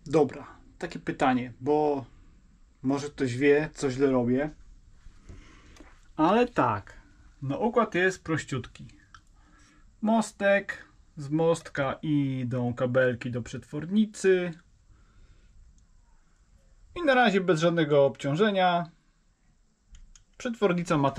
Dobra, takie pytanie, bo może ktoś wie, co źle robię, ale tak, no układ jest prościutki. Mostek, z mostka idą kabelki do przetwornicy i na razie bez żadnego obciążenia. Przetwornica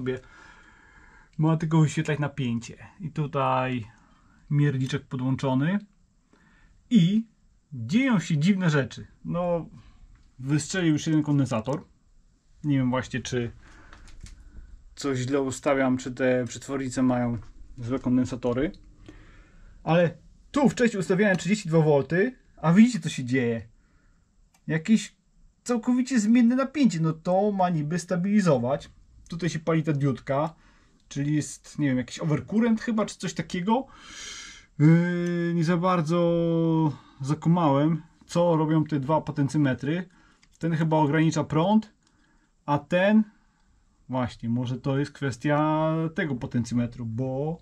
ma tylko wyświetlać napięcie. I tutaj mierniczek podłączony i dzieją się dziwne rzeczy. No, wystrzelił już jeden kondensator. Nie wiem właśnie, czy coś źle ustawiam, czy te przetwornice mają złe kondensatory. Ale tu wcześniej ustawiałem 32 V, a widzicie, co się dzieje. Jakieś całkowicie zmienne napięcie. No to ma niby stabilizować. Tutaj się pali ta diodka, czyli jest, nie wiem, jakiś overcurrent chyba, czy coś takiego. Nie za bardzo zakumałem, co robią te dwa potencjometry. Ten chyba ogranicza prąd, a ten właśnie, może to jest kwestia tego potencjometru, bo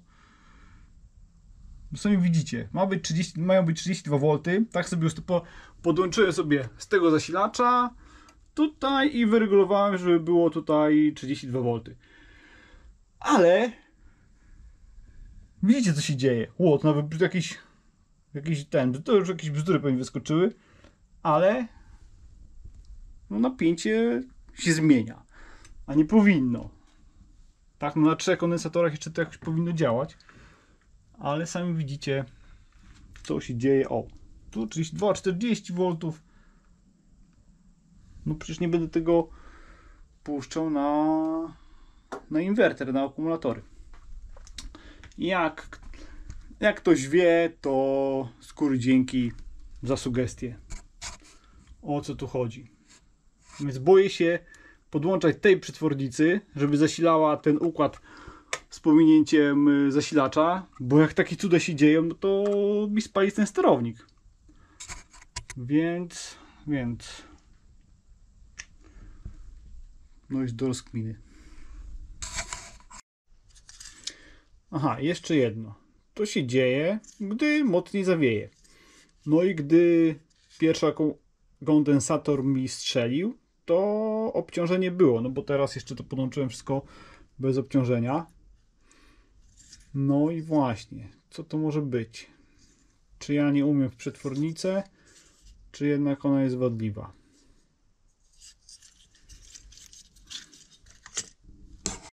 sami widzicie, mają być 32 V. Tak sobie już to podłączyłem sobie z tego zasilacza tutaj i wyregulowałem, żeby było tutaj 32 V. Ale widzicie, co się dzieje. Łot, nawet to już jakieś bzdury pewnie wyskoczyły, ale no, napięcie się zmienia, a nie powinno. Tak, no na 3 kondensatorach jeszcze to jakoś powinno działać, ale sami widzicie, co się dzieje. O, tu 32, 40 V. No przecież nie będę tego puszczał na inwerter, na akumulatory. Jak ktoś wie, to skóry dzięki za sugestie, o co tu chodzi. Więc boję się podłączać tej przetwornicy, żeby zasilała ten układ z pominięciem zasilacza, bo jak takie cuda się dzieją, no to mi spali ten sterownik. Więc no jest do rozkminy. Aha, jeszcze jedno. To się dzieje, gdy mocniej zawieje. No i gdy pierwszy kondensator mi strzelił, to obciążenie było, no bo teraz jeszcze to podłączyłem wszystko bez obciążenia. No i właśnie, co to może być? Czy ja nie umiem w przetwornicę, czy jednak ona jest wadliwa?